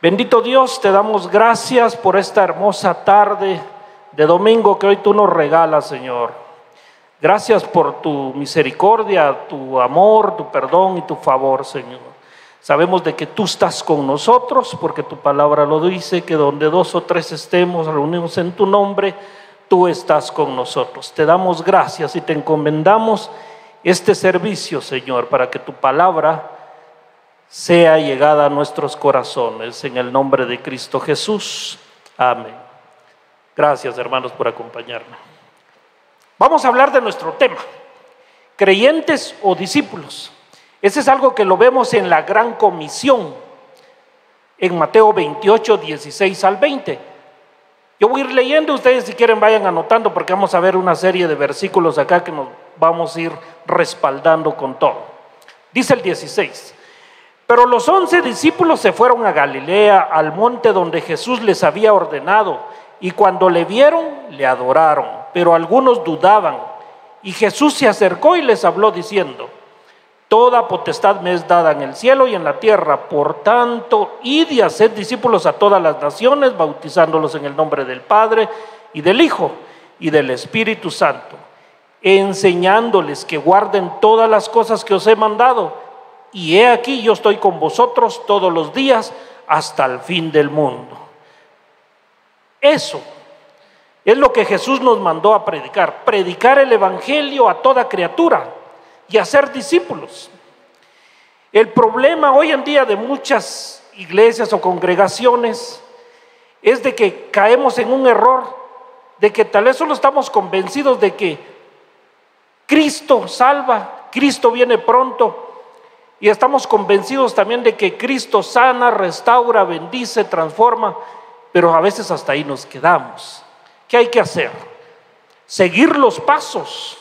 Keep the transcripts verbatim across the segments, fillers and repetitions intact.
Bendito Dios, te damos gracias por esta hermosa tarde de domingo que hoy tú nos regalas, Señor. Gracias por tu misericordia, tu amor, tu perdón y tu favor, Señor. Sabemos de que tú estás con nosotros, porque tu palabra lo dice, que donde dos o tres estemos reunidos en tu nombre, tú estás con nosotros. Te damos gracias y te encomendamos este servicio, Señor, para que tu palabra sea llegada a nuestros corazones, en el nombre de Cristo Jesús. Amén. Gracias, hermanos, por acompañarme. Vamos a hablar de nuestro tema, creyentes o discípulos. Ese es algo que lo vemos en la Gran Comisión, en Mateo veintiocho, dieciséis al veinte. Yo voy a ir leyendo, ustedes si quieren vayan anotando, porque vamos a ver una serie de versículos acá que nos vamos a ir respaldando con todo. Dice el dieciséis: pero los once discípulos se fueron a Galilea, al monte donde Jesús les había ordenado, y cuando le vieron, le adoraron, pero algunos dudaban. Y Jesús se acercó y les habló diciendo: toda potestad me es dada en el cielo y en la tierra, por tanto, id y haced discípulos a todas las naciones, bautizándolos en el nombre del Padre, y del Hijo, y del Espíritu Santo, enseñándoles que guarden todas las cosas que os he mandado. Y he aquí, yo estoy con vosotros todos los días hasta el fin del mundo. Eso es lo que Jesús nos mandó a predicar, predicar el evangelio a toda criatura y hacer discípulos. El problema hoy en día de muchas iglesias o congregaciones es de que caemos en un error, de que tal vez solo estamos convencidos de que Cristo salva, Cristo viene pronto, y estamos convencidos también de que Cristo sana, restaura, bendice, transforma, pero a veces hasta ahí nos quedamos. ¿Qué hay que hacer? Seguir los pasos,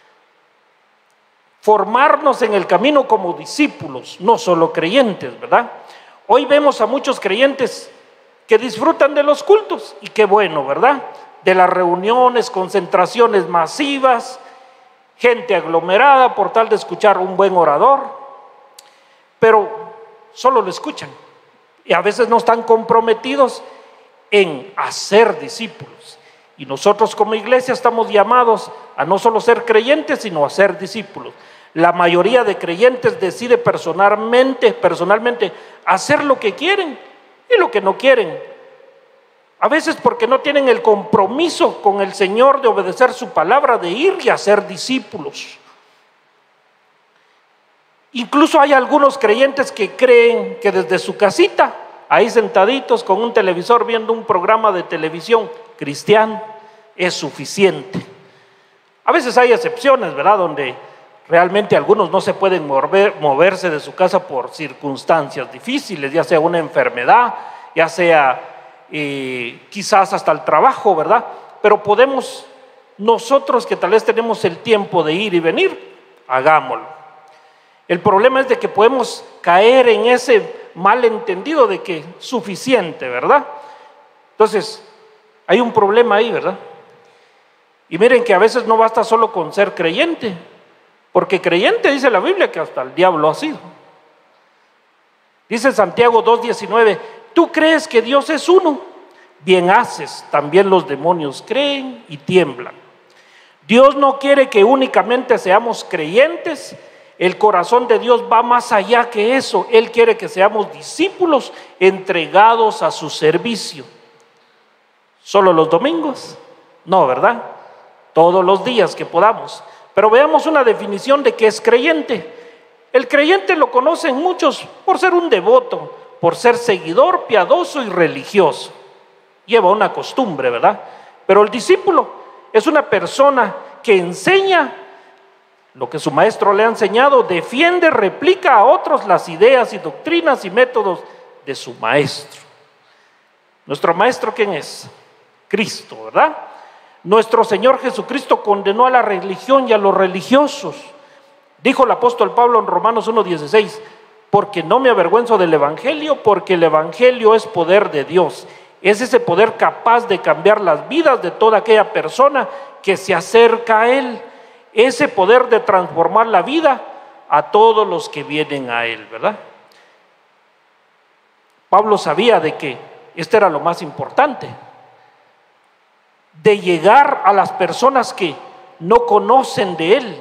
formarnos en el camino como discípulos, no solo creyentes, ¿verdad? Hoy vemos a muchos creyentes que disfrutan de los cultos, y qué bueno, ¿verdad? De las reuniones, concentraciones masivas, gente aglomerada por tal de escuchar un buen orador, pero solo lo escuchan y a veces no están comprometidos en hacer discípulos. Y nosotros como iglesia estamos llamados a no solo ser creyentes, sino a ser discípulos. La mayoría de creyentes decide personalmente, personalmente hacer lo que quieren y lo que no quieren. A veces porque no tienen el compromiso con el Señor de obedecer su palabra, de ir y hacer discípulos. Incluso hay algunos creyentes que creen que desde su casita, ahí sentaditos con un televisor viendo un programa de televisión cristiano, es suficiente. A veces hay excepciones, ¿verdad?, donde realmente algunos no se pueden mover, moverse de su casa por circunstancias difíciles, ya sea una enfermedad, ya sea eh, quizás hasta el trabajo, ¿verdad? Pero podemos, nosotros que tal vez tenemos el tiempo de ir y venir, hagámoslo. El problema es de que podemos caer en ese malentendido de que suficiente, ¿verdad? Entonces, hay un problema ahí, ¿verdad? Y miren que a veces no basta solo con ser creyente, porque creyente dice la Biblia que hasta el diablo ha sido. Dice Santiago dos diecinueve: ¿tú crees que Dios es uno? Bien haces, también los demonios creen y tiemblan. Dios no quiere que únicamente seamos creyentes. El corazón de Dios va más allá que eso. Él quiere que seamos discípulos entregados a su servicio. ¿Solo los domingos? No, ¿verdad? Todos los días que podamos. Pero veamos una definición de qué es creyente. El creyente lo conocen muchos por ser un devoto, por ser seguidor, piadoso y religioso. Lleva una costumbre, ¿verdad? Pero el discípulo es una persona que enseña lo que su maestro le ha enseñado, defiende, replica a otros las ideas y doctrinas y métodos de su maestro. ¿Nuestro maestro quién es? Cristo, ¿verdad? Nuestro Señor Jesucristo condenó a la religión y a los religiosos. Dijo el apóstol Pablo en Romanos uno dieciséis: porque no me avergüenzo del evangelio, porque el evangelio es poder de Dios. Es ese poder capaz de cambiar las vidas de toda aquella persona que se acerca a él. Ese poder de transformar la vida a todos los que vienen a él, ¿verdad? Pablo sabía de que este era lo más importante, de llegar a las personas que no conocen de Él,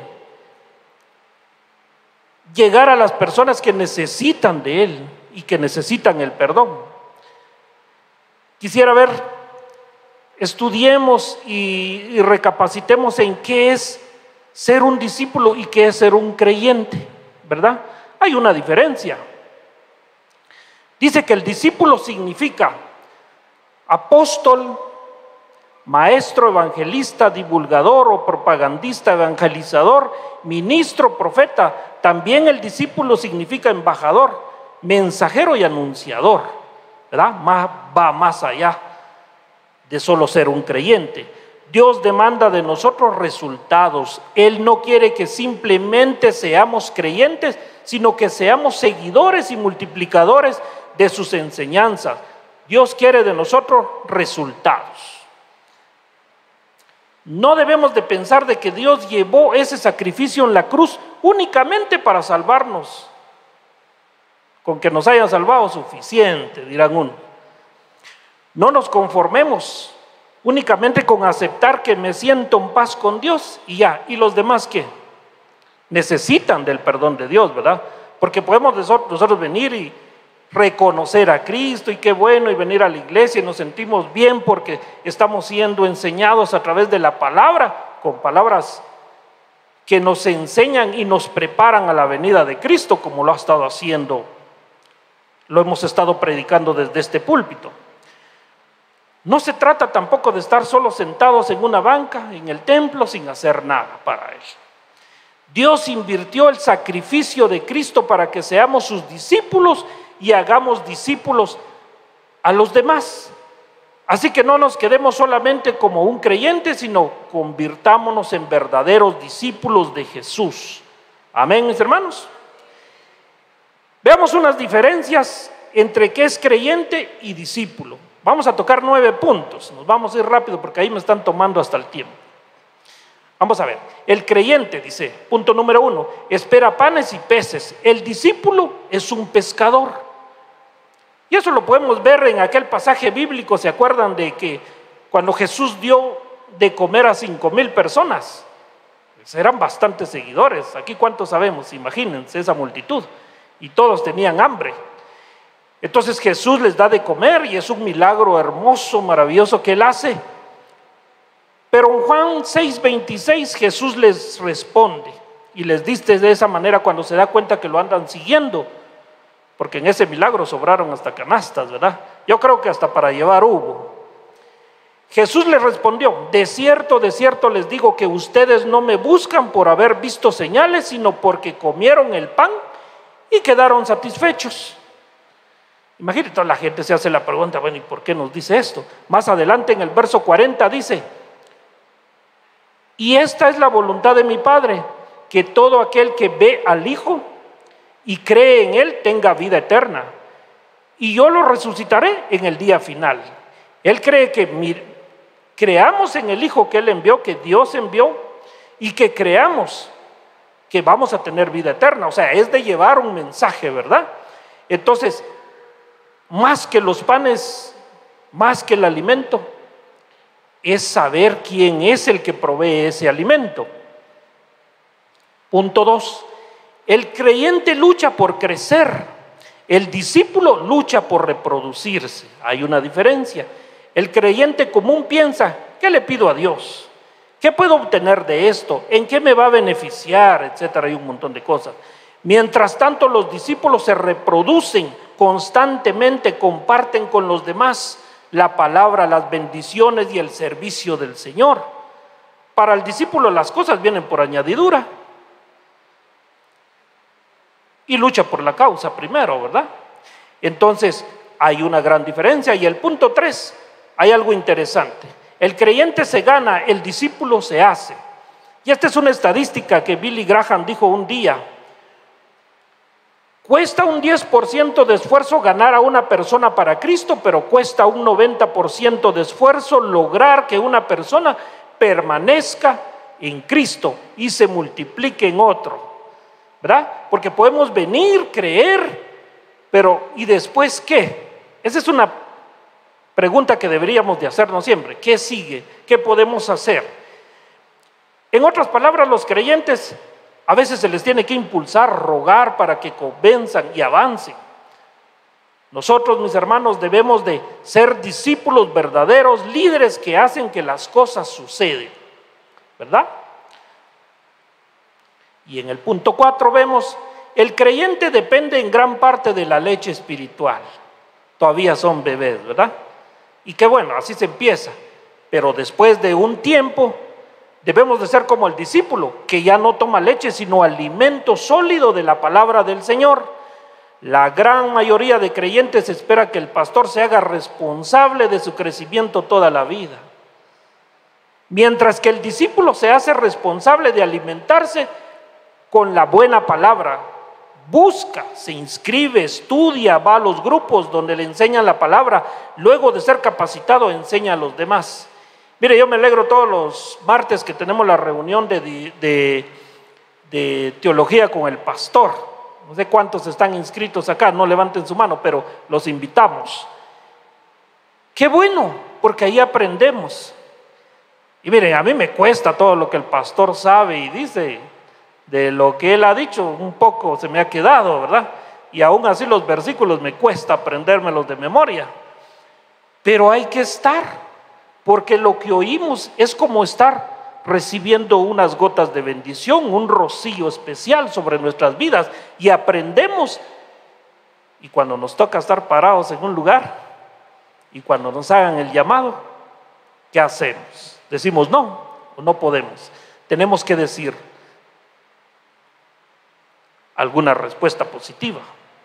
llegar a las personas que necesitan de Él y que necesitan el perdón. Quisiera ver, estudiemos y, y recapacitemos en qué es ser un discípulo y qué es ser un creyente, ¿verdad? Hay una diferencia. Dice que el discípulo significa apóstol, maestro, evangelista, divulgador o propagandista, evangelizador, ministro, profeta. También el discípulo significa embajador, mensajero y anunciador, ¿verdad? Más, va más allá de solo ser un creyente. Dios demanda de nosotros resultados. Él no quiere que simplemente seamos creyentes, sino que seamos seguidores y multiplicadores de sus enseñanzas. Dios quiere de nosotros resultados. No debemos de pensar de que Dios llevó ese sacrificio en la cruz únicamente para salvarnos. Con que nos haya salvado suficiente, dirán uno. No nos conformemos únicamente con aceptar que me siento en paz con Dios y ya. ¿Y los demás qué? Necesitan del perdón de Dios, ¿verdad? Porque podemos nosotros venir y reconocer a Cristo y qué bueno, y venir a la iglesia y nos sentimos bien porque estamos siendo enseñados a través de la palabra, con palabras que nos enseñan y nos preparan a la venida de Cristo, como lo ha estado haciendo, lo hemos estado predicando desde este púlpito. No se trata tampoco de estar solo sentados en una banca en el templo sin hacer nada para Él. Dios invirtió el sacrificio de Cristo para que seamos sus discípulos y hagamos discípulos a los demás. Así que no nos quedemos solamente como un creyente, sino convirtámonos en verdaderos discípulos de Jesús. Amén, mis hermanos. Veamos unas diferencias entre qué es creyente y discípulo. Vamos a tocar nueve puntos. Nos vamos a ir rápido porque ahí me están tomando hasta el tiempo. Vamos a ver. El creyente, dice, punto número uno, espera panes y peces. El discípulo es un pescador. Y eso lo podemos ver en aquel pasaje bíblico. ¿Se acuerdan de que cuando Jesús dio de comer a cinco mil personas? Pues eran bastantes seguidores. Aquí cuántos sabemos, imagínense esa multitud. Y todos tenían hambre. Entonces Jesús les da de comer y es un milagro hermoso, maravilloso que Él hace. Pero en Juan seis veintiséis Jesús les responde y les dice de esa manera cuando se da cuenta que lo andan siguiendo, porque en ese milagro sobraron hasta canastas, ¿verdad? Yo creo que hasta para llevar hubo. Jesús les respondió: de cierto, de cierto les digo que ustedes no me buscan por haber visto señales, sino porque comieron el pan y quedaron satisfechos. Imagínate, toda la gente se hace la pregunta, bueno, ¿y por qué nos dice esto? Más adelante en el verso cuarenta dice: y esta es la voluntad de mi Padre, que todo aquel que ve al Hijo y cree en Él tenga vida eterna, y yo lo resucitaré en el día final. Él cree que mi, creamos en el Hijo que Él envió, que Dios envió, y que creamos que vamos a tener vida eterna. O sea, es de llevar un mensaje, ¿verdad? Entonces, más que los panes, más que el alimento, es saber quién es el que provee ese alimento. Punto dos. El creyente lucha por crecer, el discípulo lucha por reproducirse. Hay una diferencia. El creyente común piensa: ¿qué le pido a Dios? ¿Qué puedo obtener de esto? ¿En qué me va a beneficiar? Etcétera. Hay un montón de cosas. Mientras tanto, los discípulos se reproducen constantemente, comparten con los demás la palabra, las bendiciones y el servicio del Señor. Para el discípulo las cosas vienen por añadidura y lucha por la causa primero, ¿verdad? Entonces hay una gran diferencia. Y el punto tres, hay algo interesante: el creyente se gana, el discípulo se hace. Y esta es una estadística que Billy Graham dijo un día: cuesta un diez por ciento de esfuerzo ganar a una persona para Cristo, pero cuesta un noventa por ciento de esfuerzo lograr que una persona permanezca en Cristo y se multiplique en otro, ¿verdad? Porque podemos venir, creer, pero ¿y después qué? Esa es una pregunta que deberíamos de hacernos siempre. ¿Qué sigue? ¿Qué podemos hacer? En otras palabras, los creyentes a veces se les tiene que impulsar, rogar para que convenzan y avancen. Nosotros, mis hermanos, debemos de ser discípulos verdaderos, líderes que hacen que las cosas suceden, ¿verdad? Y en el punto cuatro vemos, el creyente depende en gran parte de la leche espiritual. Todavía son bebés, ¿verdad? Y qué bueno, así se empieza. Pero después de un tiempo, debemos de ser como el discípulo, que ya no toma leche, sino alimento sólido de la palabra del Señor. La gran mayoría de creyentes espera que el pastor se haga responsable de su crecimiento toda la vida. Mientras que el discípulo se hace responsable de alimentarse con la buena palabra. Busca, se inscribe, estudia, va a los grupos donde le enseñan la palabra. Luego de ser capacitado, enseña a los demás. Mire, yo me alegro todos los martes que tenemos la reunión de, de, de teología con el pastor. No sé cuántos están inscritos acá, no levanten su mano, pero los invitamos. Qué bueno, porque ahí aprendemos. Y miren, a mí me cuesta todo lo que el pastor sabe y dice. De lo que él ha dicho, un poco se me ha quedado, ¿verdad? Y aún así los versículos me cuesta aprendérmelos de memoria. Pero hay que estar, porque lo que oímos es como estar recibiendo unas gotas de bendición, un rocío especial sobre nuestras vidas, y aprendemos. Y cuando nos toca estar parados en un lugar, y cuando nos hagan el llamado, ¿qué hacemos? Decimos no, o no podemos. Tenemos que decir alguna respuesta positiva.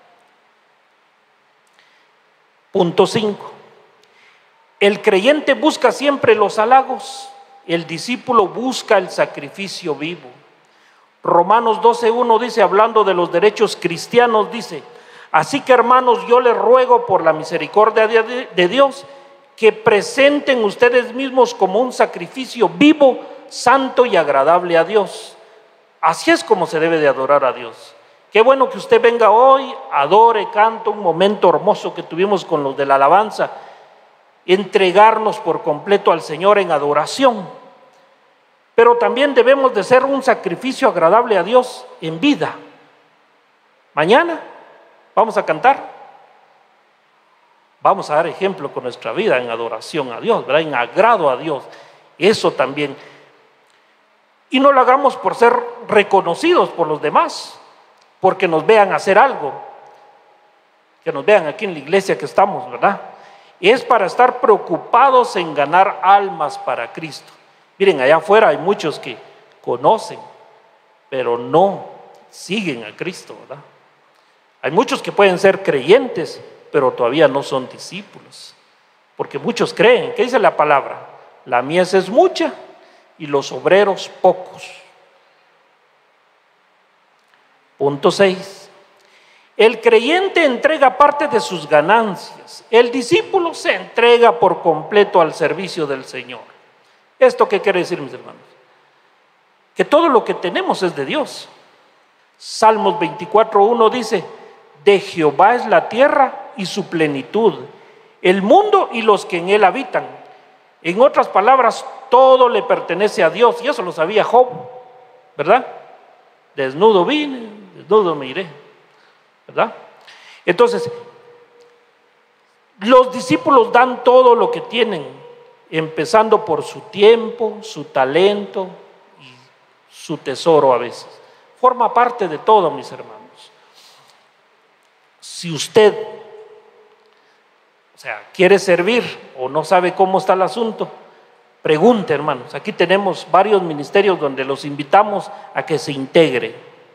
Punto cinco. El creyente busca siempre los halagos. El discípulo busca el sacrificio vivo. Romanos doce uno dice, hablando de los derechos cristianos, dice: así que, hermanos, yo les ruego por la misericordia de Dios que presenten ustedes mismos como un sacrificio vivo, santo y agradable a Dios. Así es como se debe de adorar a Dios. Qué bueno que usted venga hoy, adore, cante, un momento hermoso que tuvimos con los de la alabanza, entregarnos por completo al Señor en adoración. Pero también debemos de ser un sacrificio agradable a Dios en vida. Mañana vamos a cantar, vamos a dar ejemplo con nuestra vida en adoración a Dios, ¿verdad? En agrado a Dios, eso también. Y no lo hagamos por ser reconocidos por los demás, porque nos vean hacer algo, que nos vean aquí en la iglesia que estamos, ¿verdad? Es para estar preocupados en ganar almas para Cristo. Miren, allá afuera hay muchos que conocen, pero no siguen a Cristo, ¿verdad? Hay muchos que pueden ser creyentes, pero todavía no son discípulos, porque muchos creen. ¿Qué dice la palabra? La mies es mucha y los obreros pocos. Punto seis. El creyente entrega parte de sus ganancias. El discípulo se entrega por completo al servicio del Señor. ¿Esto qué quiere decir, mis hermanos? Que todo lo que tenemos es de Dios. Salmos veinticuatro uno dice: de Jehová es la tierra y su plenitud, el mundo y los que en él habitan. En otras palabras, todo le pertenece a Dios, y eso lo sabía Job, ¿verdad? Desnudo vine, desnudo me iré, ¿verdad? Entonces, los discípulos dan todo lo que tienen, empezando por su tiempo, su talento y su tesoro a veces. Forma parte de todo, mis hermanos. Si usted, o sea, quiere servir o no sabe cómo está el asunto, pregunte, hermanos. Aquí tenemos varios ministerios donde los invitamos a que se integre.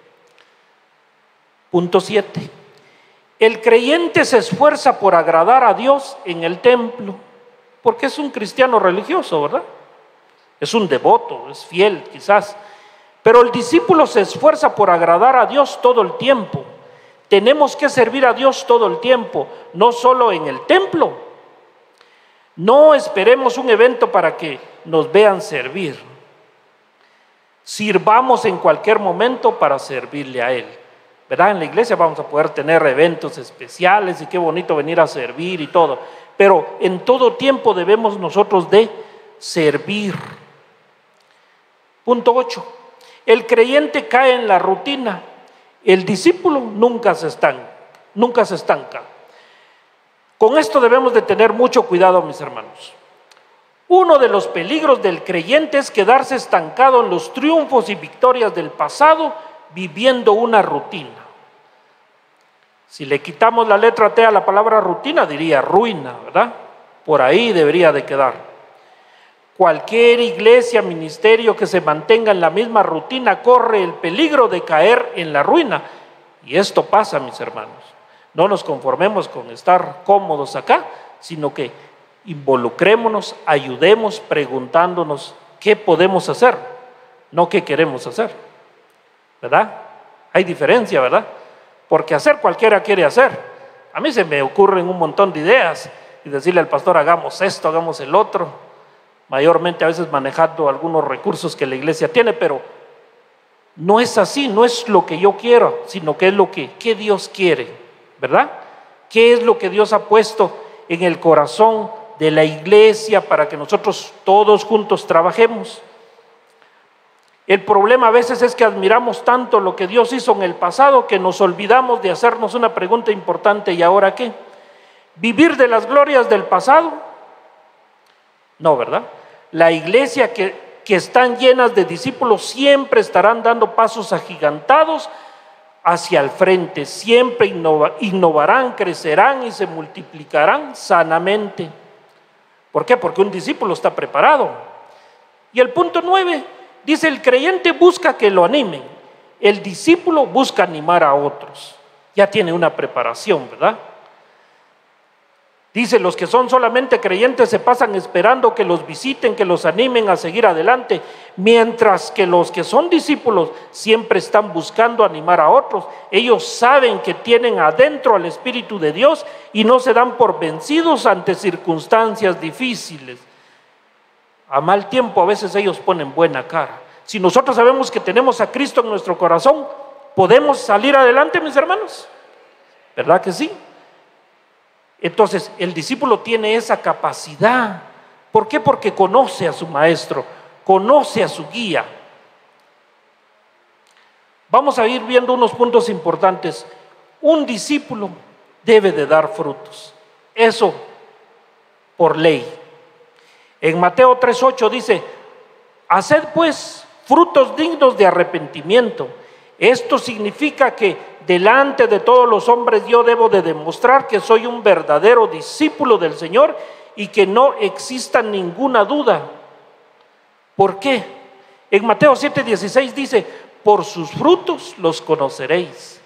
Punto siete. El creyente se esfuerza por agradar a Dios en el templo, porque es un cristiano religioso, ¿verdad? Es un devoto, es fiel quizás, pero el discípulo se esfuerza por agradar a Dios todo el tiempo. Tenemos que servir a Dios todo el tiempo, no solo en el templo. No esperemos un evento para que nos vean servir. Sirvamos en cualquier momento para servirle a Él. ¿verdad? En la iglesia vamos a poder tener eventos especiales y qué bonito venir a servir y todo, pero en todo tiempo debemos nosotros de servir. Punto ocho. El creyente cae en la rutina, el discípulo nunca se estanca, nunca se estanca. Con esto debemos de tener mucho cuidado, mis hermanos. Uno de los peligros del creyente es quedarse estancado en los triunfos y victorias del pasado, viviendo una rutina. Si le quitamos la letra T a la palabra rutina, diría ruina, ¿verdad? Por ahí debería de quedar. Cualquier iglesia, ministerio que se mantenga en la misma rutina corre el peligro de caer en la ruina. Y esto pasa, mis hermanos. No nos conformemos con estar cómodos acá, sino que involucrémonos, ayudemos preguntándonos qué podemos hacer, no qué queremos hacer, ¿verdad? Hay diferencia, ¿verdad? Porque hacer cualquiera quiere hacer. A mí se me ocurren un montón de ideas y decirle al pastor hagamos esto, hagamos el otro, mayormente a veces manejando algunos recursos que la iglesia tiene, pero no es así, no es lo que yo quiero, sino que es lo que, que Dios quiere, ¿verdad? ¿Qué es lo que Dios ha puesto en el corazón de la iglesia para que nosotros todos juntos trabajemos? El problema a veces es que admiramos tanto lo que Dios hizo en el pasado que nos olvidamos de hacernos una pregunta importante: ¿y ahora qué? ¿Vivir de las glorias del pasado? No, ¿verdad? La iglesia que, que están llenas de discípulos siempre estarán dando pasos agigantados hacia el frente, siempre innova, innovarán, crecerán y se multiplicarán sanamente. ¿Por qué? Porque un discípulo está preparado. Y el punto nueve dice: el creyente busca que lo animen, el discípulo busca animar a otros. Ya tiene una preparación, ¿verdad? Dice: los que son solamente creyentes se pasan esperando que los visiten, que los animen a seguir adelante, mientras que los que son discípulos siempre están buscando animar a otros. Ellos saben que tienen adentro al Espíritu de Dios y no se dan por vencidos ante circunstancias difíciles. A mal tiempo a veces ellos ponen buena cara. Si nosotros sabemos que tenemos a Cristo en nuestro corazón, ¿podemos salir adelante, mis hermanos? ¿Verdad que sí? Entonces el discípulo tiene esa capacidad. ¿Por qué? Porque conoce a su maestro, conoce a su guía. Vamos a ir viendo unos puntos importantes. Un discípulo debe de dar frutos, eso por ley. En Mateo tres ocho dice: haced pues frutos dignos de arrepentimiento. Esto significa que delante de todos los hombres yo debo de demostrar que soy un verdadero discípulo del Señor y que no exista ninguna duda. ¿Por qué? En Mateo siete dieciséis dice: por sus frutos los conoceréis.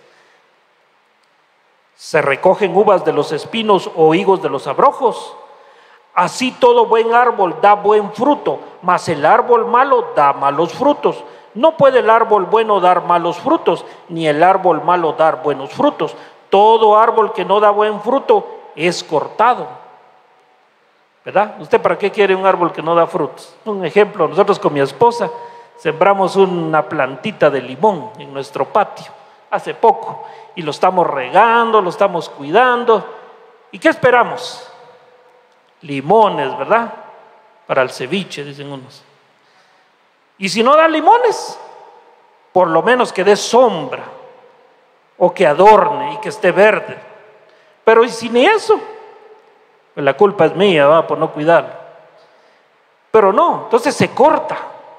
¿Se recogen uvas de los espinos o higos de los abrojos? Así todo buen árbol da buen fruto, mas el árbol malo da malos frutos. No puede el árbol bueno dar malos frutos, ni el árbol malo dar buenos frutos. Todo árbol que no da buen fruto es cortado. ¿Verdad? ¿Usted para qué quiere un árbol que no da frutos? Un ejemplo: nosotros con mi esposa sembramos una plantita de limón en nuestro patio hace poco y lo estamos regando, lo estamos cuidando. ¿Y qué esperamos? Limones, ¿verdad? Para el ceviche, dicen unos. Y si no da limones, por lo menos que dé sombra o que adorne y que esté verde. Pero ¿y si ni eso? Pues la culpa es mía, va, por no cuidarlo. Pero no, entonces se corta,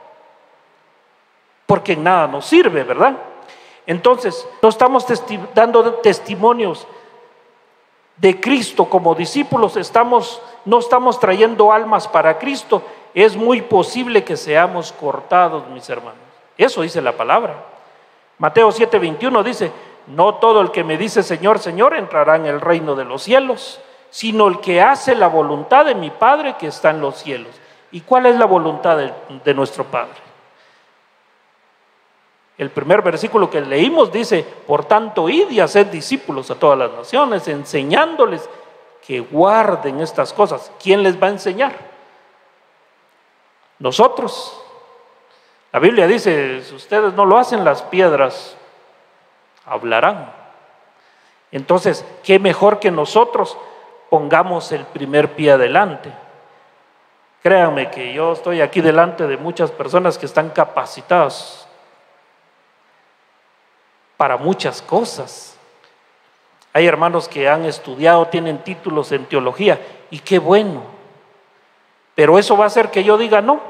porque en nada nos sirve, ¿verdad? Entonces no estamos testi- dando testimonios de Cristo como discípulos, estamos, no estamos trayendo almas para Cristo. Es muy posible que seamos cortados, mis hermanos. Eso dice la palabra. Mateo siete veintiuno dice: no todo el que me dice Señor, Señor entrará en el reino de los cielos, sino el que hace la voluntad de mi Padre que está en los cielos. ¿Y cuál es la voluntad de, de nuestro Padre? El primer versículo que leímos dice: por tanto, id y haced discípulos a todas las naciones, enseñándoles que guarden estas cosas. ¿Quién les va a enseñar? Nosotros. La Biblia dice: si ustedes no lo hacen, las piedras hablarán. Entonces, qué mejor que nosotros pongamos el primer pie adelante. Créanme que yo estoy aquí delante de muchas personas que están capacitadas para muchas cosas. Hay hermanos que han estudiado, tienen títulos en teología, y qué bueno. Pero eso va a hacer que yo diga no.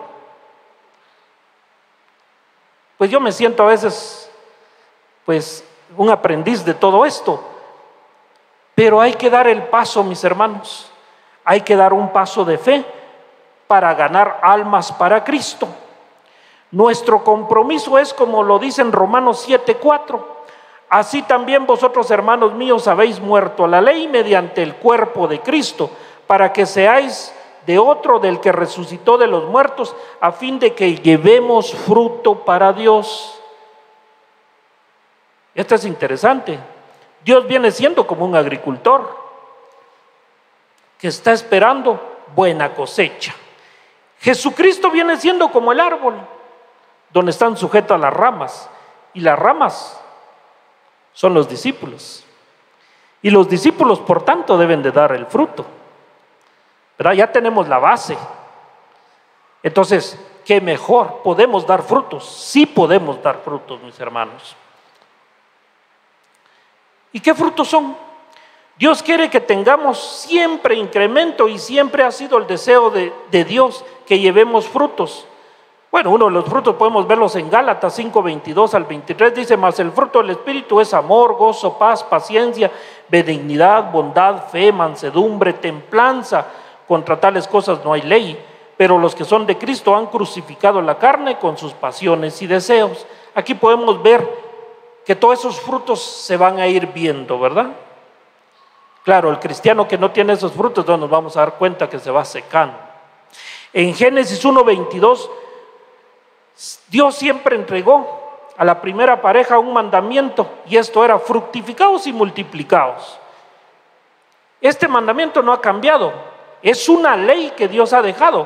Pues yo me siento a veces, pues, un aprendiz de todo esto. Pero hay que dar el paso, mis hermanos. Hay que dar un paso de fe para ganar almas para Cristo. Nuestro compromiso es como lo dice en Romanos siete cuatro. Así también vosotros, hermanos míos, habéis muerto a la ley mediante el cuerpo de Cristo, para que seáis de otro, del que resucitó de los muertos, a fin de que llevemos fruto para Dios. Esto es interesante. Dios viene siendo como un agricultor que está esperando buena cosecha. Jesucristo viene siendo como el árbol, donde están sujetas las ramas, y las ramas son los discípulos. Y los discípulos, por tanto, deben de dar el fruto. ¿Verdad? Ya tenemos la base. Entonces, ¿qué mejor? Podemos dar frutos. Sí podemos dar frutos, mis hermanos. ¿Y qué frutos son? Dios quiere que tengamos siempre incremento, y siempre ha sido el deseo de, de Dios que llevemos frutos. Bueno, uno de los frutos podemos verlos en Gálatas cinco, veintidós al veintitrés, dice: mas el fruto del Espíritu es amor, gozo, paz, paciencia, benignidad, bondad, fe, mansedumbre, templanza. Contra tales cosas no hay ley, pero los que son de Cristo han crucificado la carne con sus pasiones y deseos. Aquí podemos ver que todos esos frutos se van a ir viendo, ¿verdad? Claro, el cristiano que no tiene esos frutos, entonces nos vamos a dar cuenta que se va secando. En Génesis uno, veintidós, Dios siempre entregó a la primera pareja un mandamiento, y esto era: fructificaos y multiplicaos. Este mandamiento no ha cambiado, es una ley que Dios ha dejado: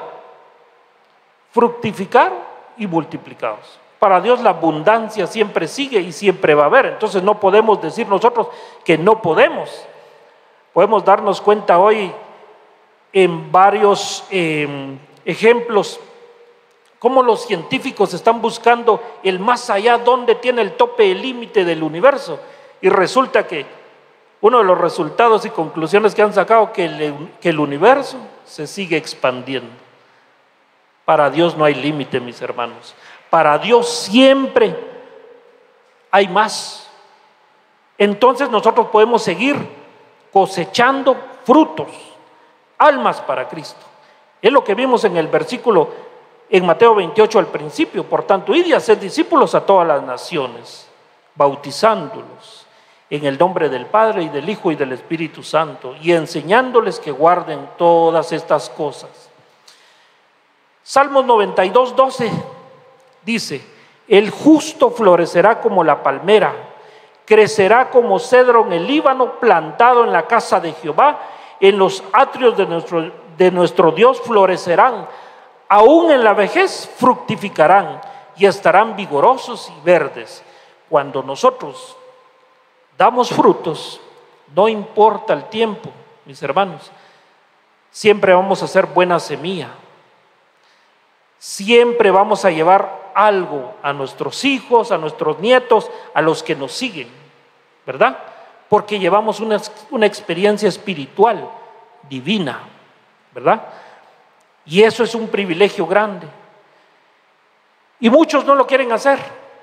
fructificar y multiplicaos. Para Dios la abundancia siempre sigue y siempre va a haber. Entonces no podemos decir nosotros que no podemos. Podemos darnos cuenta hoy en varios eh, ejemplos cómo los científicos están buscando el más allá, donde tiene el tope, el límite del universo, y resulta que uno de los resultados y conclusiones que han sacado que el, que el universo se sigue expandiendo. Para Dios no hay límite, mis hermanos. Para Dios siempre hay más. Entonces nosotros podemos seguir cosechando frutos, almas para Cristo. Es lo que vimos en el versículo en Mateo veintiocho al principio. Por tanto, id y haced discípulos a todas las naciones, bautizándolos en el nombre del Padre y del Hijo y del Espíritu Santo, y enseñándoles que guarden todas estas cosas. Salmos noventa y dos, doce dice: el justo florecerá como la palmera, crecerá como cedro en el Líbano, plantado en la casa de Jehová. En los atrios de nuestro, de nuestro Dios florecerán, aún en la vejez fructificarán y estarán vigorosos y verdes. Cuando nosotros damos frutos, no importa el tiempo, mis hermanos, siempre vamos a hacer buena semilla. Siempre vamos a llevar algo a nuestros hijos, a nuestros nietos, a los que nos siguen, ¿verdad? Porque llevamos una, una experiencia espiritual, divina, ¿verdad? Y eso es un privilegio grande. Y muchos no lo quieren hacer.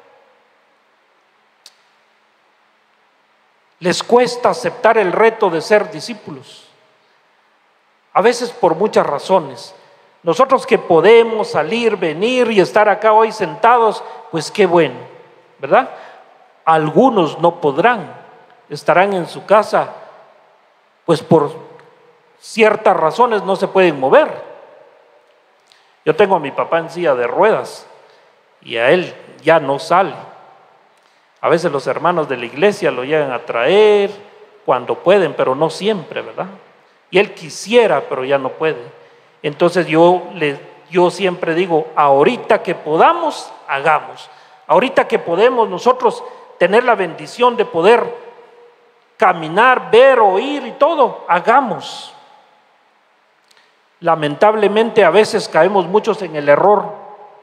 Les cuesta aceptar el reto de ser discípulos. A veces por muchas razones. Nosotros que podemos salir, venir y estar acá hoy sentados, pues qué bueno, ¿verdad? Algunos no podrán, estarán en su casa, pues por ciertas razones no se pueden mover. Yo tengo a mi papá en silla de ruedas y a él ya no sale. A veces los hermanos de la iglesia lo llegan a traer cuando pueden, pero no siempre, ¿verdad? Y él quisiera, pero ya no puede. Entonces yo, le, yo siempre digo: ahorita que podamos, hagamos. Ahorita que podemos nosotros tener la bendición de poder caminar, ver, oír y todo, hagamos. Lamentablemente a veces caemos muchos en el error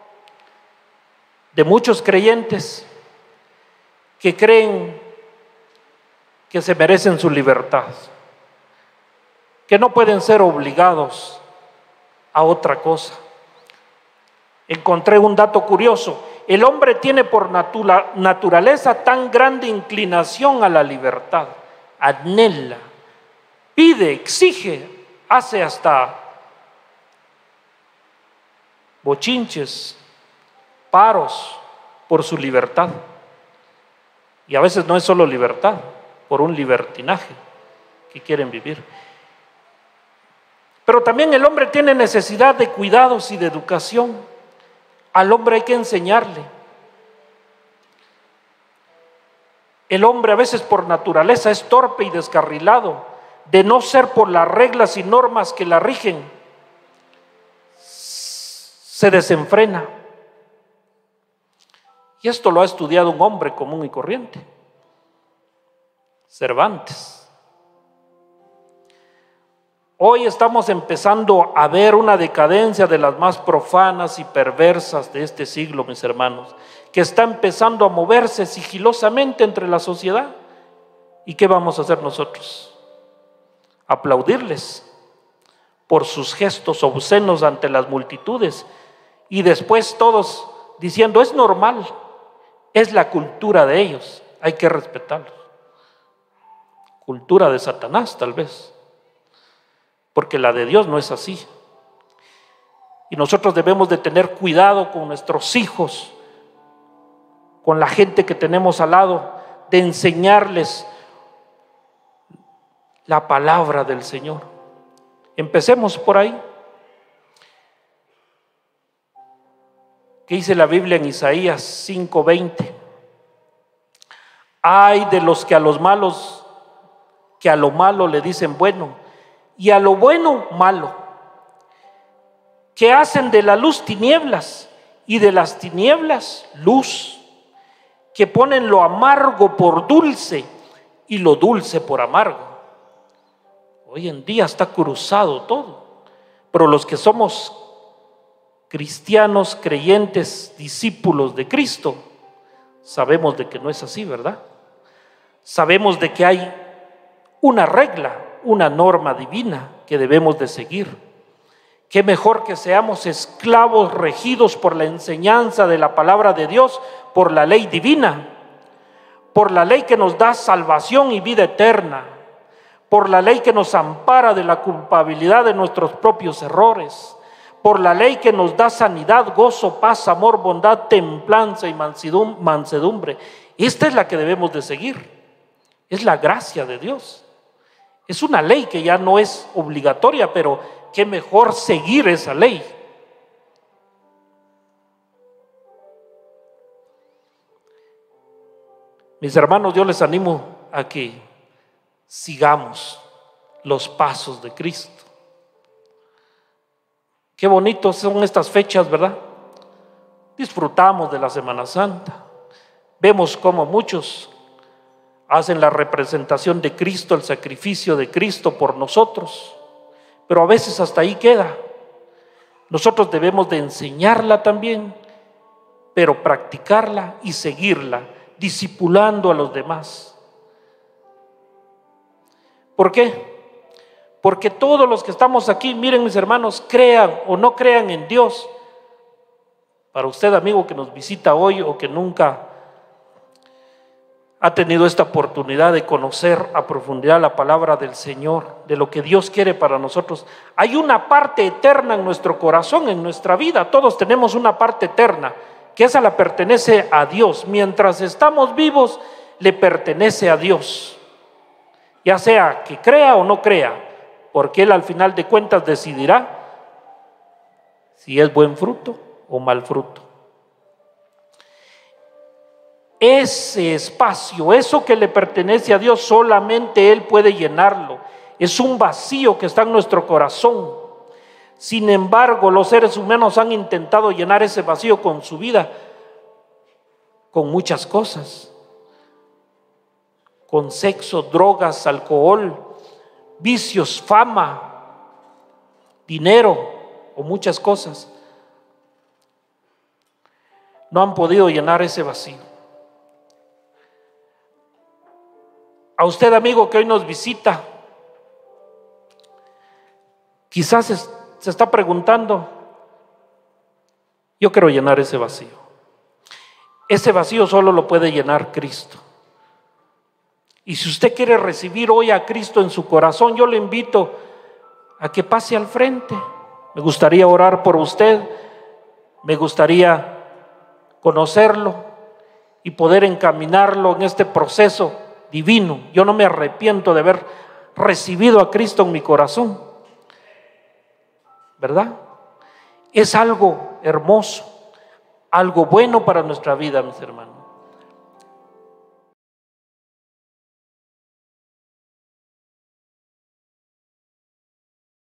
de muchos creyentes que creen que se merecen su libertad, que no pueden ser obligados a otra cosa. Encontré un dato curioso: el hombre tiene por natura, naturaleza tan grande inclinación a la libertad, anhela, pide, exige, hace hasta bochinches, paros por su libertad. Y a veces no es solo libertad, por un libertinaje que quieren vivir. Pero también el hombre tiene necesidad de cuidados y de educación. Al hombre hay que enseñarle. El hombre a veces por naturaleza es torpe y descarrilado, de no ser por las reglas y normas que la rigen, se desenfrena. Y esto lo ha estudiado un hombre común y corriente, Cervantes. Hoy estamos empezando a ver una decadencia de las más profanas y perversas de este siglo, mis hermanos, que está empezando a moverse sigilosamente entre la sociedad. ¿Y qué vamos a hacer nosotros? Aplaudirles por sus gestos obscenos ante las multitudes y después todos diciendo: es normal, es la cultura de ellos, hay que respetarlos. Cultura de Satanás tal vez, porque la de Dios no es así. Y nosotros debemos de tener cuidado con nuestros hijos, con la gente que tenemos al lado, de enseñarles la palabra del Señor. Empecemos por ahí. ¿Qué dice la Biblia en Isaías cinco veinte? Ay de los que a los malos, que a lo malo le dicen bueno, y a lo bueno malo, que hacen de la luz tinieblas y de las tinieblas luz, que ponen lo amargo por dulce y lo dulce por amargo. Hoy en día está cruzado todo, pero los que somos cristianos, creyentes, discípulos de Cristo, sabemos de que no es así, ¿verdad? Sabemos de que hay una regla, una norma divina que debemos de seguir. Qué mejor que seamos esclavos regidos por la enseñanza de la palabra de Dios, por la ley divina, por la ley que nos da salvación y vida eterna, por la ley que nos ampara de la culpabilidad de nuestros propios errores, por la ley que nos da sanidad, gozo, paz, amor, bondad, templanza y mansedumbre. Esta es la que debemos de seguir. Es la gracia de Dios. Es una ley que ya no es obligatoria, pero qué mejor seguir esa ley. Mis hermanos, yo les animo a que sigamos los pasos de Cristo. Qué bonitos son estas fechas, ¿verdad? Disfrutamos de la Semana Santa. Vemos cómo muchos hacen la representación de Cristo, el sacrificio de Cristo por nosotros, pero a veces hasta ahí queda. Nosotros debemos de enseñarla también, pero practicarla y seguirla, discipulando a los demás. ¿Por qué? Porque todos los que estamos aquí, miren mis hermanos, crean o no crean en Dios. Para usted, amigo, que nos visita hoy o que nunca ha tenido esta oportunidad de conocer a profundidad la palabra del Señor, de lo que Dios quiere para nosotros, hay una parte eterna en nuestro corazón, en nuestra vida. Todos tenemos una parte eterna, que esa la pertenece a Dios. Mientras estamos vivos, le pertenece a Dios, ya sea que crea o no crea, porque Él al final de cuentas decidirá si es buen fruto o mal fruto. Ese espacio, eso que le pertenece a Dios, solamente Él puede llenarlo. Es un vacío que está en nuestro corazón. Sin embargo, los seres humanos han intentado llenar ese vacío con su vida, con muchas cosas. con sexo, drogas, alcohol, vicios, fama, dinero o muchas cosas, no han podido llenar ese vacío. A usted, amigo, que hoy nos visita, quizás se está preguntando: yo quiero llenar ese vacío. Ese vacío solo lo puede llenar Cristo. Y si usted quiere recibir hoy a Cristo en su corazón, yo le invito a que pase al frente. Me gustaría orar por usted, me gustaría conocerlo y poder encaminarlo en este proceso divino. Yo no me arrepiento de haber recibido a Cristo en mi corazón, ¿verdad? Es algo hermoso, algo bueno para nuestra vida, mis hermanos.